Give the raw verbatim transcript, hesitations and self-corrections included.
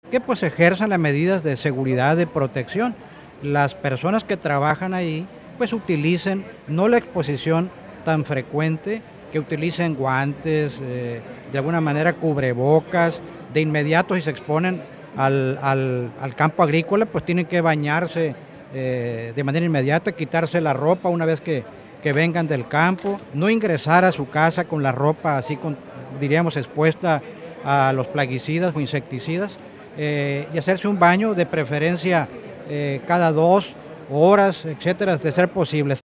que pues ejerzan las medidas de seguridad, de protección. Las personas que trabajan ahí pues utilicen no la exposición tan frecuente, que utilicen guantes, eh, de alguna manera cubrebocas, de inmediato si se exponen al, al, al campo agrícola pues tienen que bañarse eh, de manera inmediata, quitarse la ropa una vez que, que vengan del campo, no ingresar a su casa con la ropa así, con, diríamos, expuesta a los plaguicidas o insecticidas, eh, y hacerse un baño de preferencia eh, cada dos horas, etcétera, de ser posible.